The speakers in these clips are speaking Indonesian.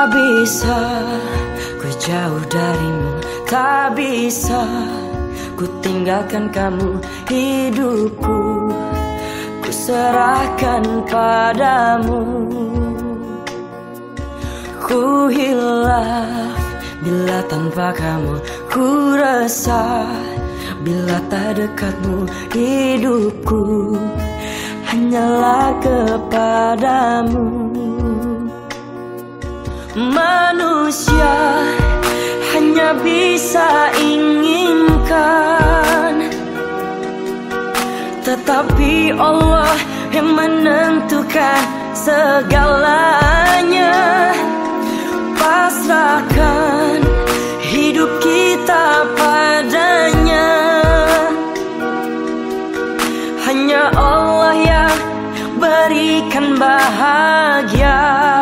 Tak bisa ku jauh darimu, tak bisa ku tinggalkan kamu. Hidupku ku serahkan padamu. Ku hilaf bila tanpa kamu, ku resah bila tak dekatmu. Hidupku hanyalah kepadamu. Manusia hanya bisa inginkan, tetapi Allah yang menentukan segalanya. Pasrahkan hidup kita padanya. Hanya Allah yang berikan bahagia.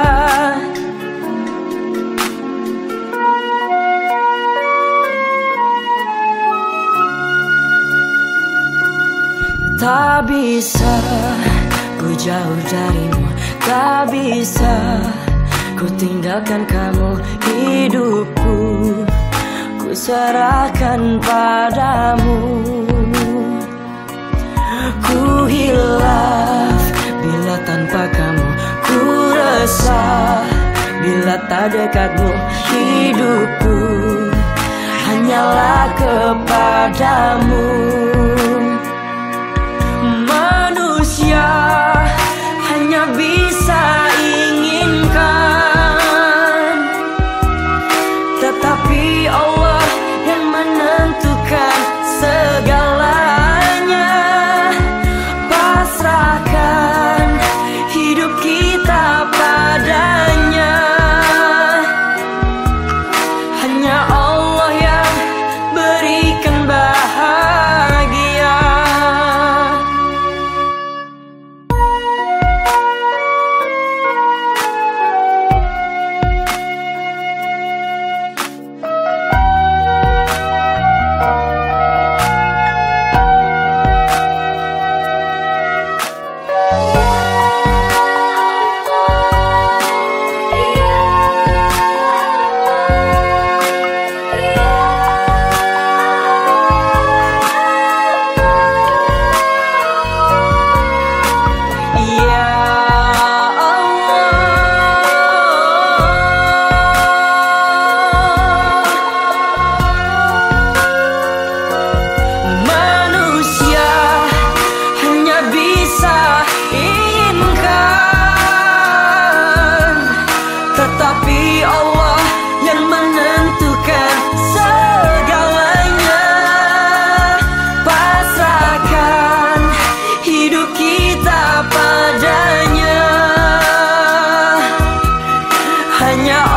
Tak bisa ku jauh darimu, tak bisa ku tinggalkan kamu. Hidupku ku serahkan padamu. Ku hilaf bila tanpa kamu, ku resah bila tak dekatmu. Hidupku hanyalah kepadamu. Manusia hanya bisa inginkan, tetapi Allah yang menentukan segalanya. Pasrahkan hidup kita padanya. Hanya Allah yang berikan bahagia. Tetapi Allah yang menentukan segalanya. Pasrahkan hidup kita padanya. Hanya